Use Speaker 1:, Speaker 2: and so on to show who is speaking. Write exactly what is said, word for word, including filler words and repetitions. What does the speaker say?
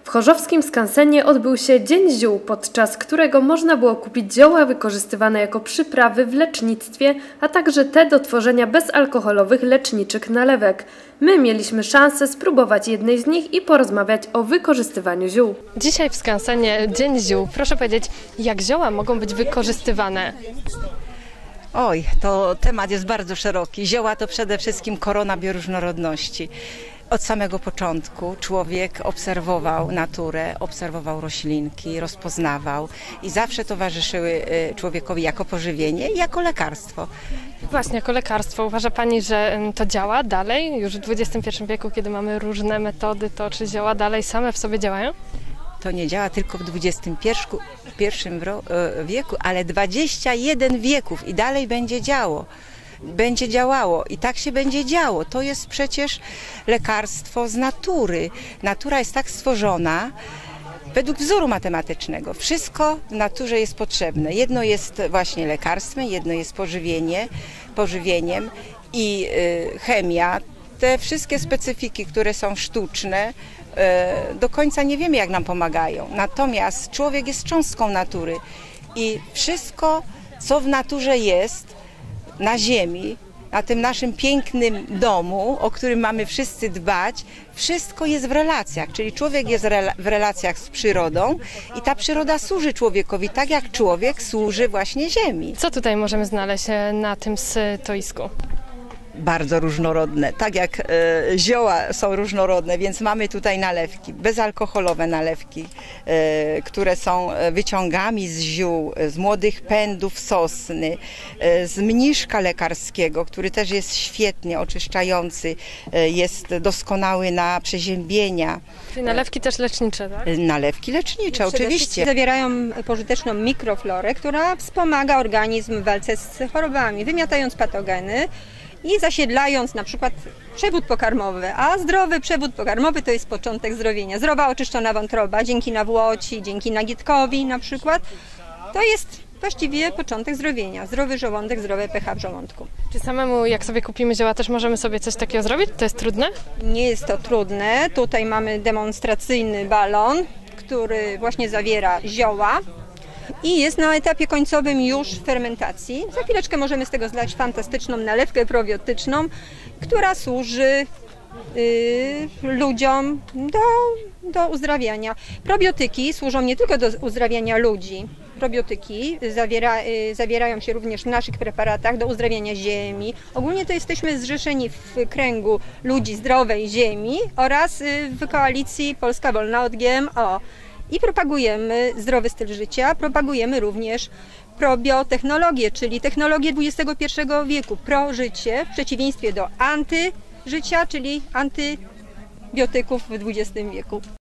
Speaker 1: W chorzowskim skansenie odbył się Dzień Ziół, podczas którego można było kupić zioła wykorzystywane jako przyprawy w lecznictwie, a także te do tworzenia bezalkoholowych leczniczych nalewek. My mieliśmy szansę spróbować jednej z nich i porozmawiać o wykorzystywaniu ziół. Dzisiaj w skansenie Dzień Ziół. Proszę powiedzieć, jak zioła mogą być wykorzystywane?
Speaker 2: Oj, to temat jest bardzo szeroki. Zioła to przede wszystkim korona bioróżnorodności. Od samego początku człowiek obserwował naturę, obserwował roślinki, rozpoznawał i zawsze towarzyszyły człowiekowi jako pożywienie i jako lekarstwo.
Speaker 1: Właśnie, jako lekarstwo. Uważa Pani, że to działa dalej? Już w dwudziestym pierwszym wieku, kiedy mamy różne metody, to czy zioła dalej same w sobie działają?
Speaker 2: To nie działa tylko w dwudziestym pierwszym wieku, ale dwadzieścia jeden wieków i dalej będzie działo. Będzie działało i tak się będzie działo. To jest przecież lekarstwo z natury. Natura jest tak stworzona według wzoru matematycznego. Wszystko w naturze jest potrzebne. Jedno jest właśnie lekarstwem, jedno jest pożywienie, pożywieniem i y, chemia. Te wszystkie specyfiki, które są sztuczne, do końca nie wiemy, jak nam pomagają. Natomiast człowiek jest cząstką natury i wszystko, co w naturze jest, na ziemi, na tym naszym pięknym domu, o którym mamy wszyscy dbać, wszystko jest w relacjach, czyli człowiek jest w relacjach z przyrodą i ta przyroda służy człowiekowi, tak jak człowiek służy właśnie ziemi.
Speaker 1: Co tutaj możemy znaleźć na tym stoisku?
Speaker 2: Bardzo różnorodne, tak jak e, zioła są różnorodne, więc mamy tutaj nalewki, bezalkoholowe nalewki, e, które są wyciągami z ziół, z młodych pędów sosny, e, z mniszka lekarskiego, który też jest świetnie oczyszczający, e, jest doskonały na przeziębienia.
Speaker 1: Czyli nalewki też lecznicze, tak?
Speaker 2: Nalewki lecznicze, oczywiście.
Speaker 3: Zawierają pożyteczną mikroflorę, która wspomaga organizm w walce z chorobami, wymiatając patogeny i zasiedlając na przykład przewód pokarmowy, a zdrowy przewód pokarmowy to jest początek zdrowienia. Zdrowa, oczyszczona wątroba dzięki nawłoci, dzięki nagietkowi na przykład, to jest właściwie początek zdrowienia. Zdrowy żołądek, zdrowe pH w żołądku.
Speaker 1: Czy samemu, jak sobie kupimy zioła, też możemy sobie coś takiego zrobić? To jest trudne?
Speaker 3: Nie jest to trudne. Tutaj mamy demonstracyjny balon, który właśnie zawiera zioła i jest na etapie końcowym już fermentacji. Za chwileczkę możemy z tego zlać fantastyczną nalewkę probiotyczną, która służy y, ludziom do, do uzdrawiania. Probiotyki służą nie tylko do uzdrawiania ludzi. Probiotyki zawiera, y, zawierają się również w naszych preparatach do uzdrawiania ziemi. Ogólnie to jesteśmy zrzeszeni w kręgu ludzi zdrowej ziemi oraz y, w koalicji Polska Wolna od G M O. I propagujemy zdrowy styl życia, propagujemy również probiotechnologię, czyli technologię dwudziestego pierwszego wieku, pro-życie, w przeciwieństwie do antyżycia, czyli antybiotyków w dwudziestym wieku.